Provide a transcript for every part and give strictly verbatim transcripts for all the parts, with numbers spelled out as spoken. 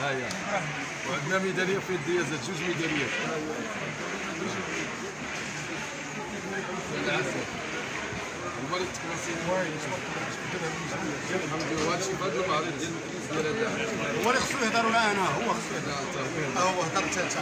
هيا وعندنا ميداليه في اليديه زاد جوج ميداليات. العسل هما اللي تكلاسيين الحمد لله. هادشي في هذا المعرض ديال الكيس ديال هذا هو اللي خصو يهضر ولا انا؟ هو خصو يهضر. هو هضر انت.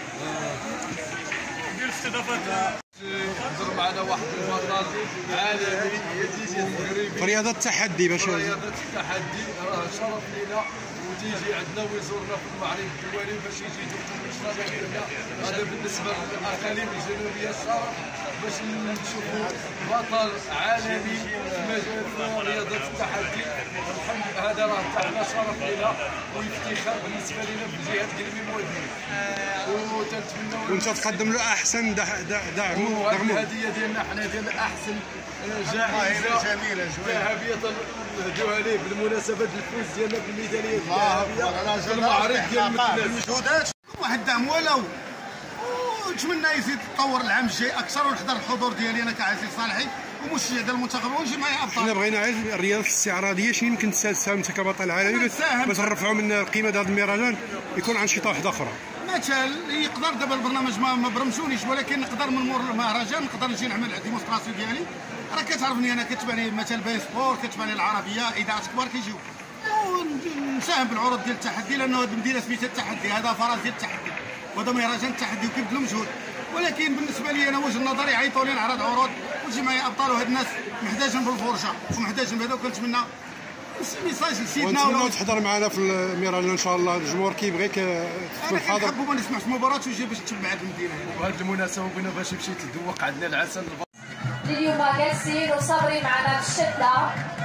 دير استضافات يهضر معنا واحد البطل عالمي يجي المغربي في رياضة التحدي باش رياضة التحدي. راه شرف لينا وتيجي عندنا ويزورنا في المعرض الدولي باش يجي يدوق المشروبات ديالنا. هذا بالنسبة للأقاليم الجنوبية الشرف باش نشوفوا بطل عالمي في مجال رياضة التحدي. الحمد لله هذا راه تاعنا شرف لينا وافتخار بالنسبة لنا في جهة قلبي مودين. وتنتمنوا وانت تقدم له احسن دعم. الهديه ديالنا حنا ديال احسن جائزه جميله ذهبيه نهدوها ليه بالمناسبه الفوز ديالنا بالميداليه الذهبيه في المعرض ديال المجهودات. واحد الدعم ولو ونتمنى يزيد يتطور العام الجاي اكثر ونحضر الحضور ديالي انا كعزيز صالحي ومشجع ديال المنتخب ونجي معايا ابطال. حنا بغينا عايز الرياضه الاستعراضيه شنو يمكن تساهم انت كبطل عالمي باش نرفعوا من القيمه ديال هذا المهرجان يكون انشطه واحده اخرى. مثلا يقدر دابا البرنامج ما, ما برمجونيش ولكن نقدر من مور المهرجان نقدر نجي نعمل ديمونستراسيون ديالي. راه كتعرفني انا كتباني مثلا باي سبور كتباني العربيه اذاعات كبار كيجيو ونساهم بالعروض ديال التحدي لانه هذه المدينه سميتها التحدي. هذا فراس ديال التحدي وهذا مهرجان التحدي وكيبذلوا مجهود. ولكن بالنسبه لي انا وجه النظر يعيطوا لي نعرض عروض ونجي معايا ابطال وهاد الناس محتاجين بالفرجه ومحتاجين بهذا. وكنتمنى شي ميساج لسيدنا ونتمنى تحضر معنا في المهرجان ان شاء الله. الجمهور كيبغيك تكون حاضر. انا ما نسمعش مباراه ويجي باش تتبع هذه المدينه هنا. وهذه المناسبه بغينا باش يمشي تذوق عندنا العسل. اليوم جالسين وصابرين معنا في الشده.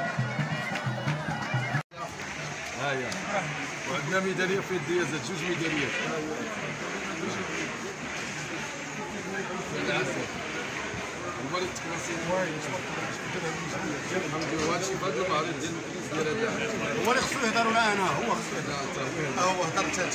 هيا وعندنا ميداليه في اليديه زاد جوج ميداليات. العسل هما اللي تكلاسيين الحمد لله. هادشي في هذا المعرض ديال الكيس ديال هذا هو اللي خصو يهضر ولا انا؟ هو خصو يهضر. هو هضر انت.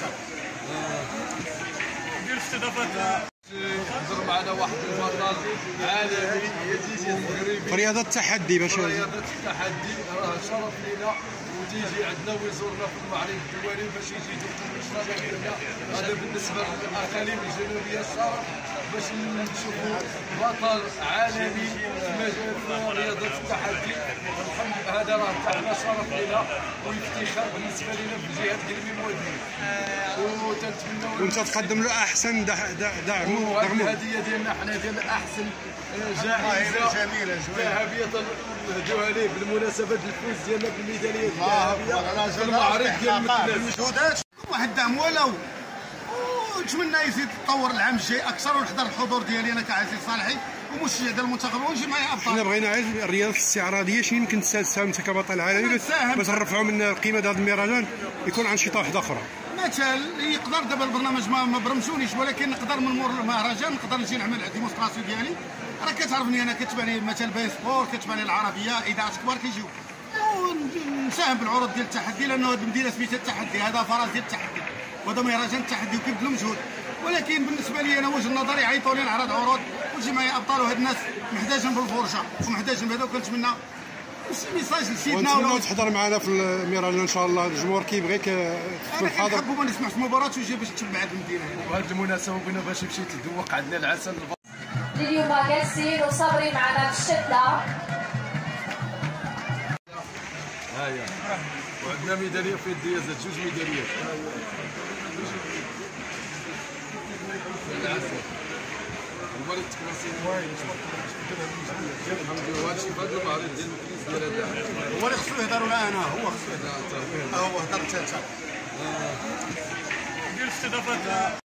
دير استضافات يهضر معنا واحد البطل عالمي يجي المغربي في رياضة التحدي باش رياضة التحدي. راه شرف لينا وتيجي عندنا ويزورنا في المعرض الدولي باش يجي يدوق المشروبات ديالنا. هذا بالنسبة للأقاليم الجنوبية الشرف باش نشوفوا بطل عالمي في مجال رياضة التحدي. الحمد لله هذا راه تاعنا شرف لينا وافتخار بالنسبة لنا في جهة قلبي مودين. وتنتمنوا وانت تقدم له احسن دعم. الهديه ديالنا حنا ديال احسن جائزه جميله ذهبيه نهدوها ليه بالمناسبه الفوز ديالنا بالميداليه الذهبيه في المعرض ديال المجهودات. واحد الدعم ولو ونتمنى يزيد يتطور العام الجاي اكثر ونحضر الحضور ديالي انا كعزيز صالحي ومشجع ديال المنتخب ونجي معايا ابطال. حنا بغينا عايز الرياضه الاستعراضيه شنو يمكن تساهم انت كبطل عالمي باش نرفعوا من القيمه ديال هذا المهرجان يكون انشطه واحده اخرى. مثلا يقدر دابا البرنامج ما, ما برمجونيش ولكن نقدر من مور المهرجان نقدر نجي نعمل ديمونستراسيون ديالي. راه كتعرفني انا كتباني مثلا باي سبور كتباني العربيه اذاعات كبار كيجيو ونساهم بالعروض ديال التحدي لانه هذه المدينه سميتها التحدي. هذا فراس ديال التحدي وهذا مهرجان التحدي وكيبذلوا مجهود. ولكن بالنسبه لي انا وجه النظر يعيطوا لي نعرض عروض ونجي معايا ابطال وهاد الناس محتاجين بالفرجه ومحتاجين بهذا. وكنتمنى شي ميساج لسيدنا ونتمنى تحضر معنا في المهرجان ان شاء الله. الجمهور كيبغيك تكون حاضر. انا ما نسمعش مباراه ويجي باش تتبع هذه المدينه هنا. وهذه المناسبه بغينا باش يمشي تذوق عندنا العسل. اليوم جالسين وصابرين معنا في الشده. هيا وعندنا ميداليه في اليديه زاد جوج ميداليات. العسل هما اللي تكلاسيين الحمد لله. هادشي في هذا المعرض ديال الكيس ديال هذا هو اللي خصو يهضر ولا انا؟ هو خصو يهضر. هو هضر انت. دير استضافات